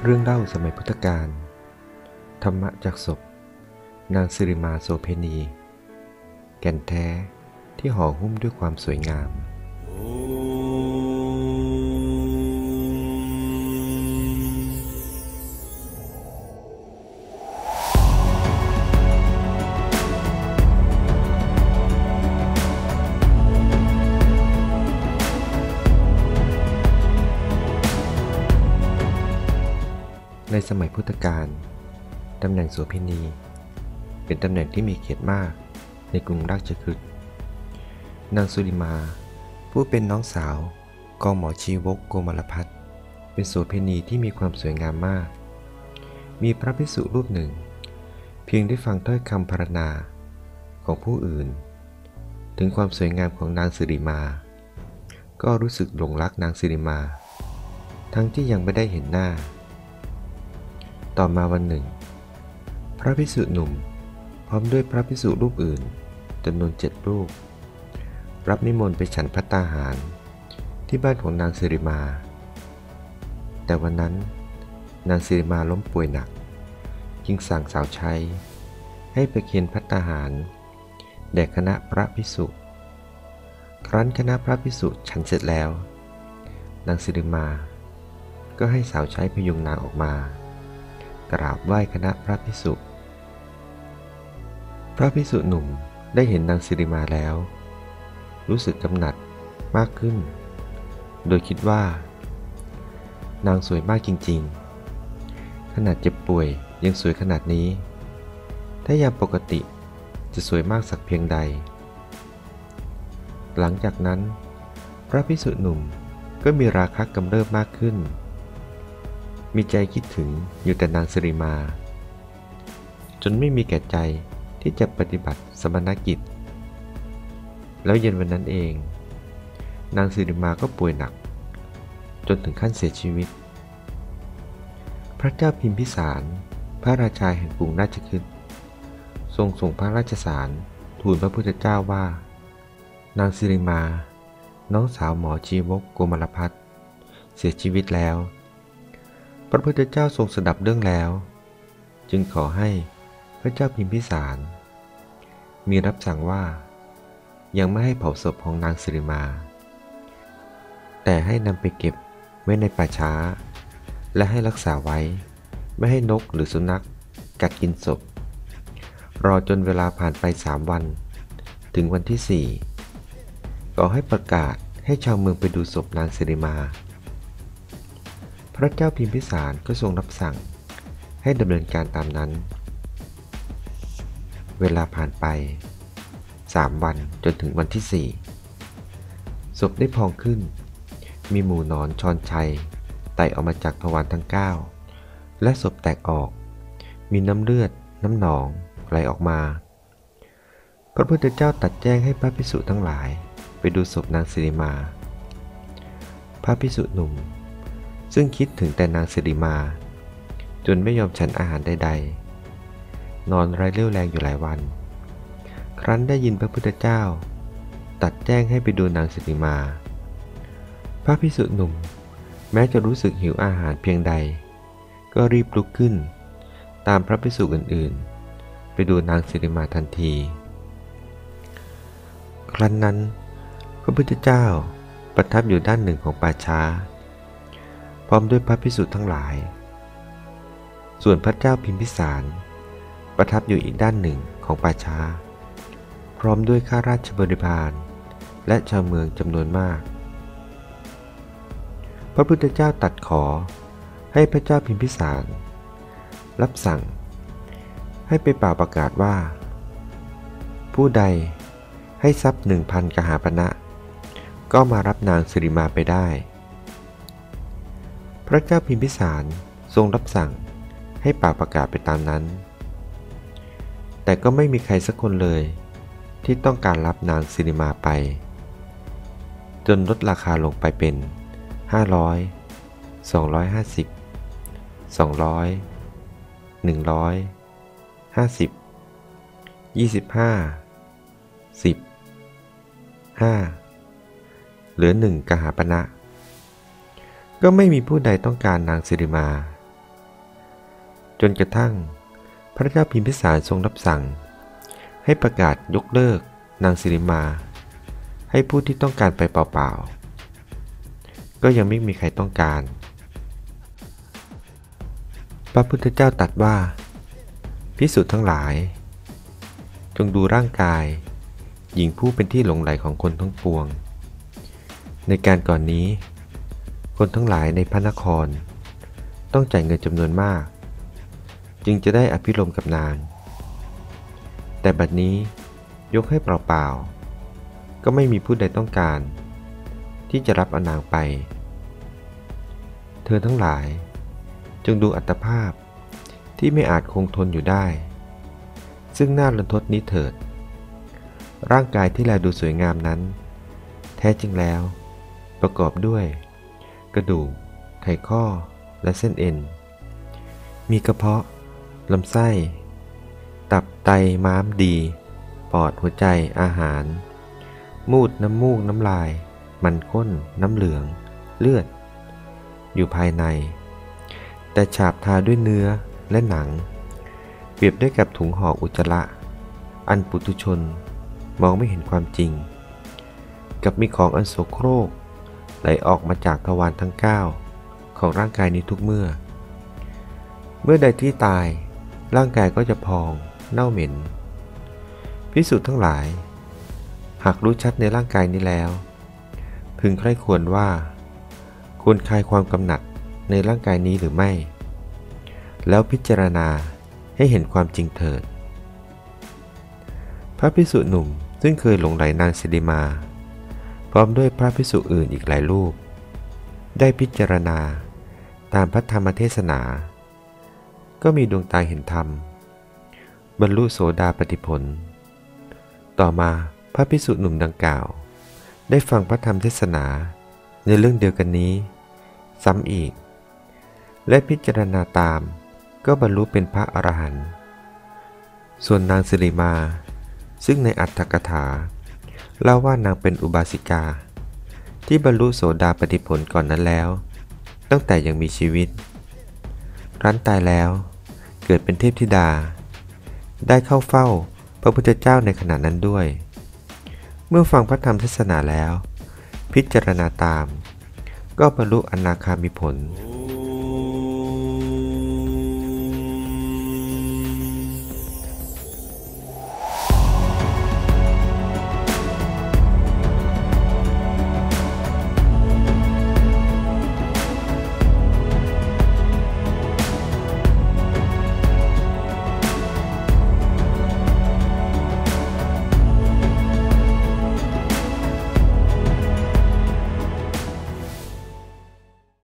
เรื่องเล่าสมัยพุทธกาลธรรมะจากศพนางสิริมาโสเพณีแก่นแท้ที่ห่อหุ้มด้วยความสวยงามในสมัยพุทธกาลตำแหน่งโสเภณีเป็นตำแหน่งที่มีเกียรติมากในกรุงราชคฤห์นางสุริมาผู้เป็นน้องสาวกหมอชีวกโกมลพัทเป็นโสเภณีที่มีความสวยงามมากมีพระภิกษุรูปหนึ่งเพียงได้ฟังถ้อยคำพรรณนาของผู้อื่นถึงความสวยงามของนางสิริมาก็รู้สึกหลงรักนางสิริมาทั้งที่ยังไม่ได้เห็นหน้าต่อมาวันหนึ่งพระภิกษุหนุ่มพร้อมด้วยพระภิกษุรูปอื่นจำนวน7 รูปรับนิมนต์ไปฉันภัตตาหารที่บ้านของนางสิริมาแต่วันนั้นนางสิริมาล้มป่วยหนักจึงสั่งสาวใช้ให้ไปเคียนภัตตาหารแด่คณะพระภิกษุครั้นคณะพระภิกษุฉันเสร็จแล้วนางสิริมาก็ให้สาวใช้พยุงนางออกมากราบไหว้คณะพระภิกษุพระภิกษุหนุ่มได้เห็นนางสิริมาแล้วรู้สึกกำหนัดมากขึ้นโดยคิดว่านางสวยมากจริงๆขนาดเจ็บป่วยยังสวยขนาดนี้ถ้ายามปกติจะสวยมากสักเพียงใดหลังจากนั้นพระภิกษุหนุ่มก็มีราคะกำเริบมากขึ้นมีใจคิดถึงอยู่แต่นางสิริมาจนไม่มีแก่ใจที่จะปฏิบัติสมณกิจแล้วเย็นวันนั้นเองนางสิริมาก็ป่วยหนักจนถึงขั้นเสียชีวิตพระเจ้าพิมพิสารพระราชาแห่งกรุงราชคฤห์ทรงส่งพระราชสารทูลพระพุทธเจ้าว่านางสิริมาน้องสาวหมอชีวกโกมลพัทเสียชีวิตแล้วพระพุทธเจ้าทรงสดับเรื่องแล้วจึงขอให้พระเจ้าพิมพิสารมีรับสั่งว่ายังไม่ให้เผาศพของนางสิริมาแต่ให้นำไปเก็บไว้ในป่าช้าและให้รักษาไว้ไม่ให้นกหรือสุนัขกัดกินศพรอจนเวลาผ่านไป3 วันถึงวันที่4ก็ให้ประกาศให้ชาวเมืองไปดูศพนางสิริมาพระเจ้าพิมพิสารก็ทรงรับสั่งให้ดำเนินการตามนั้นเวลาผ่านไป3 วันจนถึงวันที่4ศพได้พองขึ้นมีหมู่หนอนชอนชัยไต่ออกมาจากทวารทั้ง9และศพแตกออกมีน้ำเลือดน้ำหนองไหลออกมาพระพุทธเจ้าตรัสแจ้งให้พระภิกษุทั้งหลายไปดูศพนางสิริมาพระภิกษุหนุ่มซึ่งคิดถึงแต่นางสิริมาจนไม่ยอมฉันอาหารใดๆนอนไร้เรี่ยวแรงอยู่หลายวันครั้นได้ยินพระพุทธเจ้าตรัสแจ้งให้ไปดูนางสิริมาพระภิกษุหนุ่มแม้จะรู้สึกหิวอาหารเพียงใดก็รีบลุกขึ้นตามพระภิกษุอื่นๆไปดูนางสิริมาทันทีครั้นนั้นพระพุทธเจ้าประทับอยู่ด้านหนึ่งของป่าช้าพร้อมด้วยพระภิกษุทั้งหลายส่วนพระเจ้าพิมพิสารประทับอยู่อีกด้านหนึ่งของป่าช้าพร้อมด้วยข้าราชบริพารและชาวเมืองจำนวนมากพระพุทธเจ้าตรัสขอให้พระเจ้าพิมพิสารรับสั่งให้ไปเป่าประกาศว่าผู้ใดให้ทรัพย์ 1,000 กหาปณะก็มารับนางสิริมาไปได้พระเจ้าพิมพิสารทรงรับสั่งให้เป่าประกาศไปตามนั้นแต่ก็ไม่มีใครสักคนเลยที่ต้องการรับนางสิริมาไปจนลดราคาลงไปเป็น500 250 200 100 50 25 10 5เหลือ1 กหาปณะก็ไม่มีผู้ใดต้องการนางสิริมาจนกระทั่งพระเจ้าพิมพิสารทรงรับสั่งให้ประกาศยกเลิกนางสิริมาให้ผู้ที่ต้องการไปเปล่าๆก็ยังไม่มีใครต้องการพระพุทธเจ้าตรัสว่าภิกษุทั้งหลายจงดูร่างกายหญิงผู้เป็นที่หลงใหลของคนทั้งปวงในการก่อนนี้คนทั้งหลายในพระนครต้องจ่ายเงินจำนวนมากจึงจะได้อภิรมย์กับนางแต่บัดนี้ยกให้เปล่าๆก็ไม่มีผู้ใดต้องการที่จะรับเอานางไปเธอทั้งหลายจงดูอัตภาพที่ไม่อาจคงทนอยู่ได้ซึ่งน่ารันทดนี้เถิดร่างกายที่แลดูสวยงามนั้นแท้จริงแล้วประกอบด้วยกระดูกไขข้อและเส้นเอ็นมีกระเพาะลำไส้ตับไตม้ามดีปอดหัวใจอาหารมูดน้ำมูกน้ำลายมันข้นน้ำเหลืองเลือดอยู่ภายในแต่ฉาบทาด้วยเนื้อและหนังเปรียบได้กับถุงห่ออุจจาระอันปุถุชนมองไม่เห็นความจริงกับมีของอันโสโครกไหลออกมาจากทวารทั้ง9ของร่างกายนี้ทุกเมื่อใดที่ตายร่างกายก็จะพองเน่าเหม็นภิกษุทั้งหลายหากรู้ชัดในร่างกายนี้แล้วพึงใคร่ควรว่าควรคลายความกำหนัดในร่างกายนี้หรือไม่แล้วพิจารณาให้เห็นความจริงเถิดพระภิกษุหนุ่มซึ่งเคยหลงใหลนางสิริมาพร้อมด้วยพระภิกษุอื่นอีกหลายรูปได้พิจารณาตามพระธรรมเทศนาก็มีดวงตาเห็นธรรมบรรลุโสดาปัตติผลต่อมาพระภิกษุหนุ่มดังกล่าวได้ฟังพระธรรมเทศนาในเรื่องเดียวกันนี้ซ้ำอีกและพิจารณาตามก็บรรลุเป็นพระอรหันต์ส่วนนางสิริมาซึ่งในอัตถกถาเล่าว่านางเป็นอุบาสิกาที่บรรลุโสดาปัตติผลก่อนนั้นแล้วตั้งแต่ยังมีชีวิตรั้นตายแล้วเกิดเป็นเทพธิดาได้เข้าเฝ้าพระพุทธเจ้าในขณะนั้นด้วยเมื่อฟังพระธรรมเทศนาแล้วพิจารณาตามก็บรรลุอนาคามิผล